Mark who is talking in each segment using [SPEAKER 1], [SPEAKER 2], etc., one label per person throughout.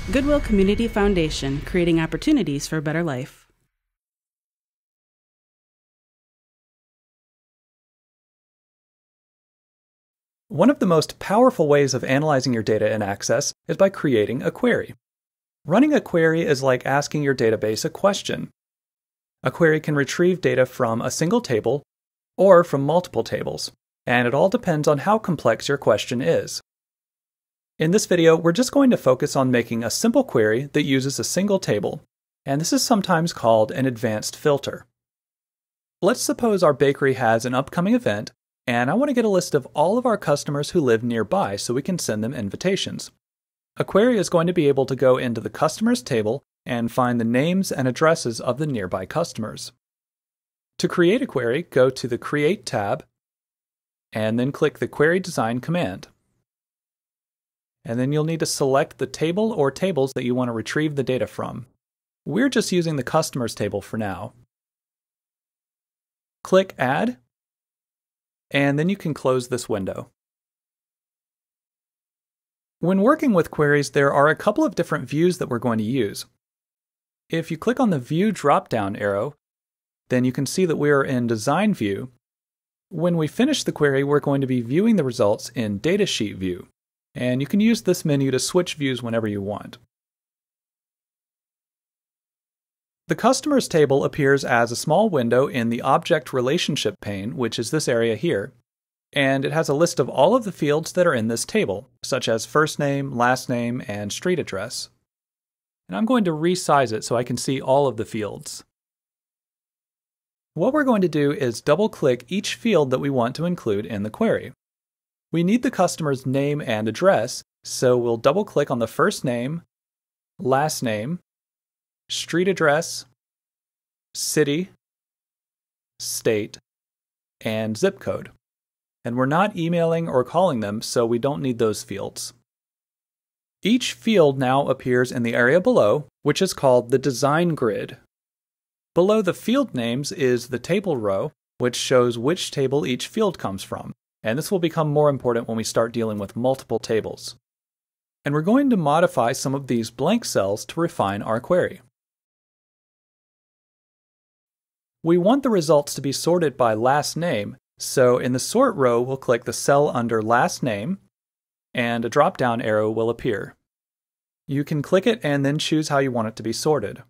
[SPEAKER 1] Goodwill Community Foundation, creating opportunities for a better life.
[SPEAKER 2] One of the most powerful ways of analyzing your data in Access is by creating a query. Running a query is like asking your database a question. A query can retrieve data from a single table or from multiple tables, and it all depends on how complex your question is. In this video, we're just going to focus on making a simple query that uses a single table, and this is sometimes called an advanced filter. Let's suppose our bakery has an upcoming event, and I want to get a list of all of our customers who live nearby so we can send them invitations. A query is going to be able to go into the customers table and find the names and addresses of the nearby customers. To create a query, go to the Create tab, and then click the Query Design command. And then you'll need to select the table or tables that you want to retrieve the data from. We're just using the customers table for now. Click Add, and then you can close this window. When working with queries, there are a couple of different views that we're going to use. If you click on the View drop-down arrow, then you can see that we are in Design View. When we finish the query, we're going to be viewing the results in Datasheet View, and you can use this menu to switch views whenever you want. The Customers table appears as a small window in the Object Relationship pane, which is this area here, and it has a list of all of the fields that are in this table, such as first name, last name, and street address. And I'm going to resize it so I can see all of the fields. What we're going to do is double-click each field that we want to include in the query. We need the customer's name and address, so we'll double-click on the first name, last name, street address, city, state, and zip code. And we're not emailing or calling them, so we don't need those fields. Each field now appears in the area below, which is called the Design Grid. Below the field names is the table row, which shows which table each field comes from. And this will become more important when we start dealing with multiple tables. And we're going to modify some of these blank cells to refine our query. We want the results to be sorted by last name, so in the Sort row we'll click the cell under Last Name, and a drop-down arrow will appear. You can click it and then choose how you want it to be sorted.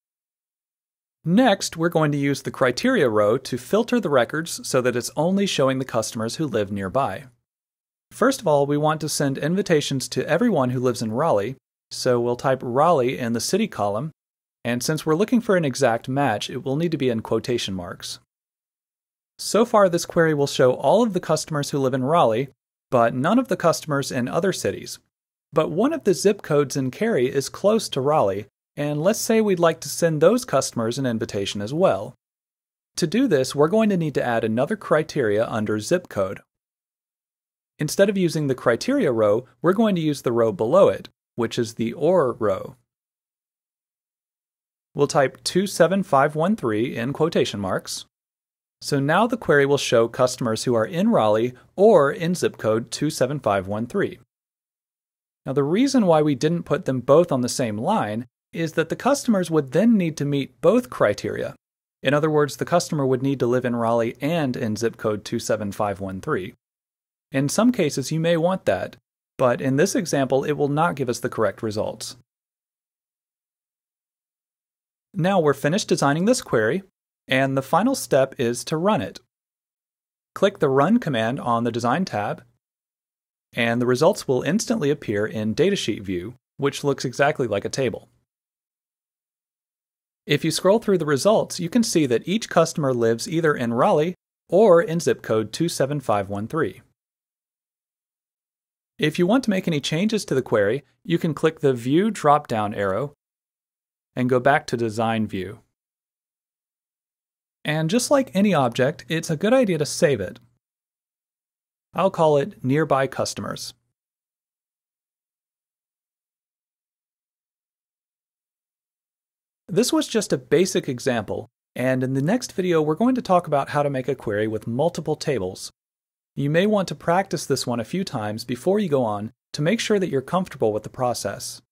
[SPEAKER 2] Next, we're going to use the Criteria row to filter the records so that it's only showing the customers who live nearby. First of all, we want to send invitations to everyone who lives in Raleigh, so we'll type Raleigh in the city column, and since we're looking for an exact match, it will need to be in quotation marks. So far, this query will show all of the customers who live in Raleigh, but none of the customers in other cities. But one of the zip codes in Cary is close to Raleigh, and let's say we'd like to send those customers an invitation as well. To do this, we're going to need to add another criteria under zip code. Instead of using the criteria row, we're going to use the row below it, which is the OR row. We'll type 27513 in quotation marks. So now the query will show customers who are in Raleigh or in zip code 27513. Now the reason why we didn't put them both on the same line is that the customers would then need to meet both criteria. In other words, the customer would need to live in Raleigh and in zip code 27513. In some cases, you may want that, but in this example, it will not give us the correct results. Now we're finished designing this query, and the final step is to run it. Click the Run command on the Design tab, and the results will instantly appear in Datasheet View, which looks exactly like a table. If you scroll through the results, you can see that each customer lives either in Raleigh or in zip code 27513. If you want to make any changes to the query, you can click the View drop-down arrow and go back to Design View. And just like any object, it's a good idea to save it. I'll call it Nearby Customers. This was just a basic example, and in the next video we're going to talk about how to make a query with multiple tables. You may want to practice this one a few times before you go on to make sure that you're comfortable with the process.